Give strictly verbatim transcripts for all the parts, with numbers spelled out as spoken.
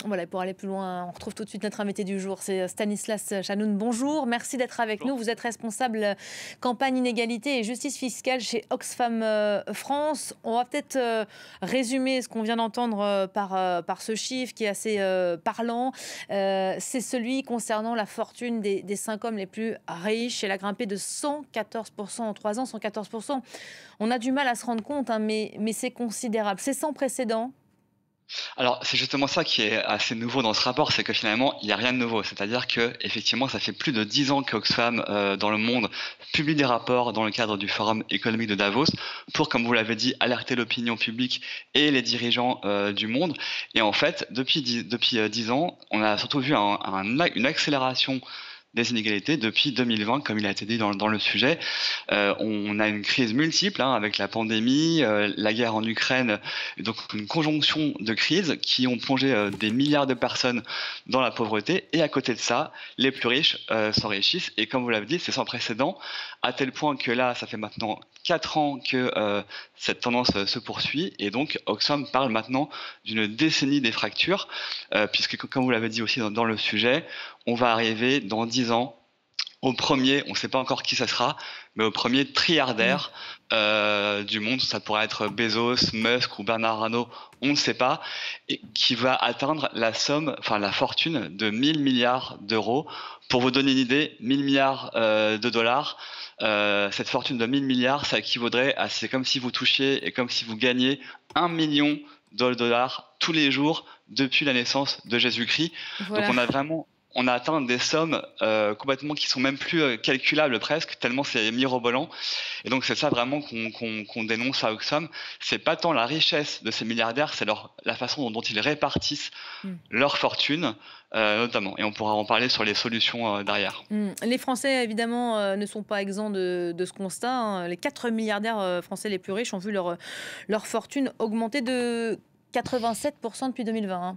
Voilà, pour aller plus loin, on retrouve tout de suite notre invité du jour, c'est Stanislas Chanoun. Bonjour, merci d'être avec nous. Vous êtes responsable euh, campagne inégalité et justice fiscale chez Oxfam euh, France. On va peut-être euh, résumer ce qu'on vient d'entendre euh, par, euh, par ce chiffre qui est assez euh, parlant. Euh, c'est celui concernant la fortune des, des cinq hommes les plus riches. Elle a grimpé de cent quatorze pour cent en trois ans, cent quatorze pour cent. On a du mal à se rendre compte, hein, mais, mais c'est considérable. C'est sans précédent. Alors, c'est justement ça qui est assez nouveau dans ce rapport, c'est que finalement, il n'y a rien de nouveau. C'est-à-dire que, effectivement, ça fait plus de dix ans qu'Oxfam, euh, dans le monde, publie des rapports dans le cadre du Forum économique de Davos pour, comme vous l'avez dit, alerter l'opinion publique et les dirigeants euh, du monde. Et en fait, depuis dix, depuis euh, dix ans, on a surtout vu un, un, une accélération des inégalités depuis deux mille vingt, comme il a été dit dans, dans le sujet. Euh, on a une crise multiple hein, avec la pandémie, euh, la guerre en Ukraine, et donc une conjonction de crises qui ont plongé euh, des milliards de personnes dans la pauvreté. Et à côté de ça, les plus riches euh, s'enrichissent. Et comme vous l'avez dit, c'est sans précédent, à tel point que là, ça fait maintenant quatre ans que euh, cette tendance euh, se poursuit. Et donc, Oxfam parle maintenant d'une décennie des fractures, euh, puisque, comme vous l'avez dit aussi dans, dans le sujet, on va arriver dans dix ans au premier, on ne sait pas encore qui ça sera, mais au premier Mmh. trilliardaire euh, du monde. Ça pourrait être Bezos, Musk ou Bernard Arnault, on ne sait pas, et qui va atteindre la somme, enfin la fortune de mille milliards d'euros. Pour vous donner une idée, mille milliards euh, de dollars, euh, cette fortune de mille milliards, ça équivaudrait à, c'est comme si vous touchiez et comme si vous gagniez un million de dollars tous les jours depuis la naissance de Jésus-Christ. Donc Voilà. on a vraiment on a atteint des sommes euh, complètement qui sont même plus euh, calculables presque, tellement c'est mirobolant. Et donc c'est ça vraiment qu'on qu'on, qu'on dénonce à Oxfam. C'est pas tant la richesse de ces milliardaires, c'est leur, la façon dont, dont ils répartissent Mmh. leur fortune, euh, notamment. Et on pourra en parler sur les solutions euh, derrière. Mmh. Les Français, évidemment, euh, ne sont pas exempts de, de ce constat, hein. Les quatre milliardaires euh, français les plus riches ont vu leur, leur fortune augmenter de quatre-vingt-sept pour cent depuis deux mille vingt, hein.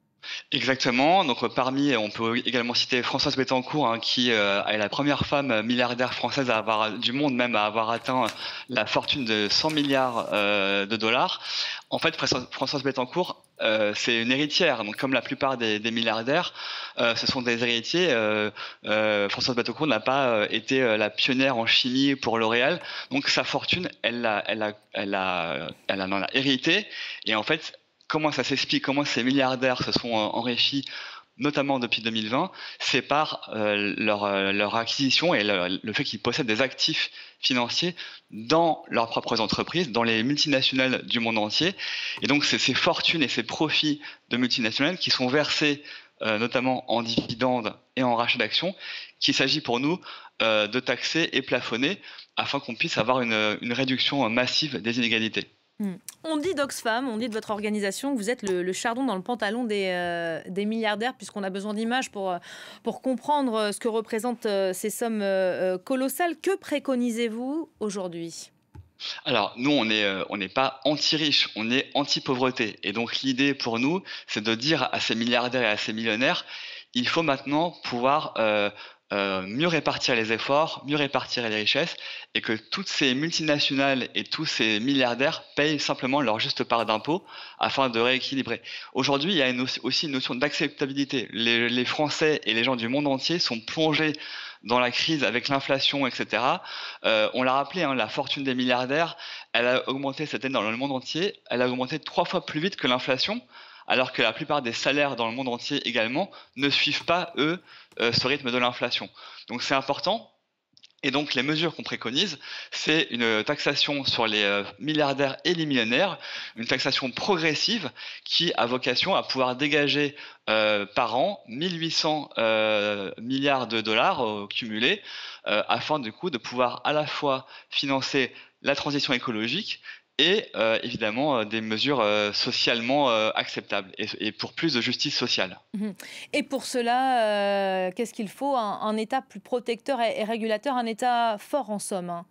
Exactement. Donc euh, parmi, on peut également citer Françoise Bettencourt, hein, qui euh, est la première femme milliardaire française à avoir, du monde même, à avoir atteint la fortune de cent milliards euh, de dollars. En fait, Françoise Françoise Bettencourt, euh, c'est une héritière. Donc comme la plupart des, des milliardaires, euh, ce sont des héritiers. Euh, euh, Françoise Bettencourt n'a pas euh, été euh, la pionnière en chimie pour L'Oréal. Donc sa fortune, elle l'a, elle a, elle a, elle en a hérité. Et en fait, comment ça s'explique, comment ces milliardaires se sont euh, enrichis, notamment depuis deux mille vingt, c'est par euh, leur, euh, leur acquisition et le, le fait qu'ils possèdent des actifs financiers dans leurs propres entreprises, dans les multinationales du monde entier. Et donc, c'est ces fortunes et ces profits de multinationales qui sont versés euh, notamment en dividendes et en rachat d'actions, qu'il s'agit pour nous euh, de taxer et plafonner afin qu'on puisse avoir une, une réduction massive des inégalités. Mmh. On dit d'Oxfam, on dit de votre organisation que vous êtes le, le chardon dans le pantalon des, euh, des milliardaires, puisqu'on a besoin d'images pour, euh, pour comprendre euh, ce que représentent euh, ces sommes euh, euh, colossales. Que préconisez-vous aujourd'hui? Alors, nous, on est, euh, on n'est pas anti-riche, on est anti-pauvreté. Et donc, l'idée pour nous, c'est de dire à ces milliardaires et à ces millionnaires, il faut maintenant pouvoir euh, euh, mieux répartir les efforts, mieux répartir les richesses, et que toutes ces multinationales et tous ces milliardaires payent simplement leur juste part d'impôt afin de rééquilibrer. Aujourd'hui, il y a une, aussi une notion d'acceptabilité. Les, les Français et les gens du monde entier sont plongés dans la crise avec l'inflation, et cetera. Euh, on l'a rappelé, hein, la fortune des milliardaires, elle a augmenté cette année dans le monde entier, elle a augmenté trois fois plus vite que l'inflation, alors que la plupart des salaires dans le monde entier également ne suivent pas, eux, euh, ce rythme de l'inflation. Donc c'est important. Et donc les mesures qu'on préconise, c'est une taxation sur les euh, milliardaires et les millionnaires, une taxation progressive qui a vocation à pouvoir dégager euh, par an mille huit cents euh, milliards de dollars euh, cumulés, euh, afin du coup de pouvoir à la fois financer la transition écologique et euh, évidemment euh, des mesures euh, socialement euh, acceptables et, et pour plus de justice sociale. Mhm. Et pour cela, euh, qu'est-ce qu'il faut? Un, un État plus protecteur et, et régulateur, un État fort en somme, hein.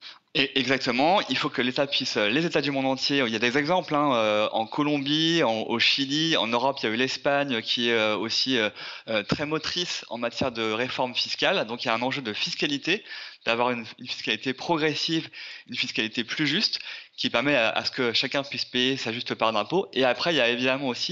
Et exactement, il faut que l'État puisse, euh, les États du monde entier, il y a des exemples, hein, euh, en Colombie, en- au Chili, en Europe, il y a eu l'Espagne qui est euh, aussi euh, euh, très motrice en matière de réforme fiscale. Donc il y a un enjeu de fiscalité, d'avoir une, une fiscalité progressive, une fiscalité plus juste, qui permet à, à ce que chacun puisse payer sa juste part d'impôt. Et après, il y a évidemment aussi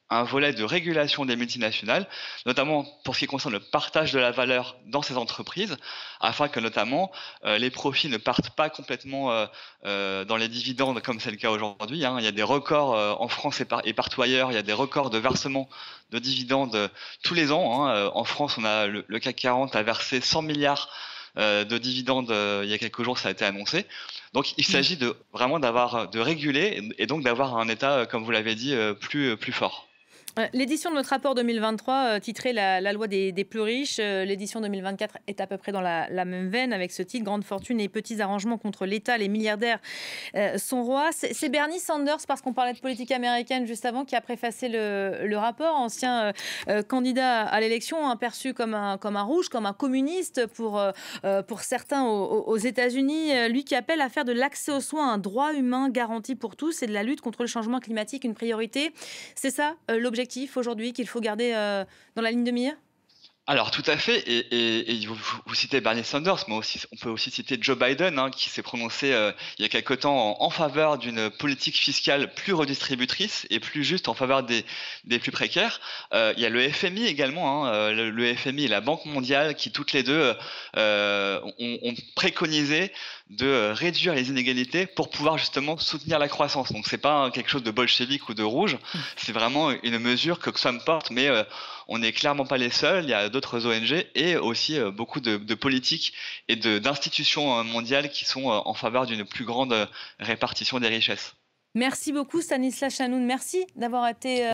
un volet de régulation des multinationales, notamment pour ce qui concerne le partage de la valeur dans ces entreprises, afin que notamment euh, les profits ne partent pas complètement euh, euh, dans les dividendes comme c'est le cas aujourd'hui. Hein. Il y a des records euh, en France et, par, et partout ailleurs, il y a des records de versement de dividendes euh, tous les ans. Hein. Euh, en France, on a le, le C A C quarante a versé cent milliards euh, de dividendes euh, il y a quelques jours, ça a été annoncé. Donc il s'agit de vraiment d'avoir de réguler et, et donc d'avoir un État, euh, comme vous l'avez dit, euh, plus, plus fort. L'édition de notre rapport deux mille vingt-trois, euh, titré la, la loi des, des plus riches, euh, l'édition deux mille vingt-quatre est à peu près dans la, la même veine avec ce titre, Grande fortune et petits arrangements contre l'État, les milliardaires euh, sont rois. C'est Bernie Sanders, parce qu'on parlait de politique américaine juste avant, qui a préfacé le, le rapport, ancien euh, euh, candidat à l'élection, hein, perçu comme un, comme un rouge, comme un communiste pour, euh, pour certains aux, aux États-Unis. Lui qui appelle à faire de l'accès aux soins un droit humain garanti pour tous et de la lutte contre le changement climatique une priorité. C'est ça euh, l'objectif aujourd'hui qu'il faut garder euh, dans la ligne de mire? Alors tout à fait, et, et, et vous, vous citez Bernie Sanders, mais aussi, on peut aussi citer Joe Biden, hein, qui s'est prononcé euh, il y a quelque temps en, en faveur d'une politique fiscale plus redistributrice et plus juste en faveur des, des plus précaires. Euh, il y a le F M I également, hein, le, le F M I et la Banque mondiale qui toutes les deux euh, ont, ont préconisé de réduire les inégalités pour pouvoir justement soutenir la croissance. Donc c'est pas quelque chose de bolchevique ou de rouge, c'est vraiment une mesure que Oxfam porte, mais euh, on n'est clairement pas les seuls. Il y a d'autres O N G et aussi euh, beaucoup de, de politiques et d'institutions euh, mondiales qui sont euh, en faveur d'une plus grande euh, répartition des richesses. Merci beaucoup Stanislas Chanoun, merci d'avoir été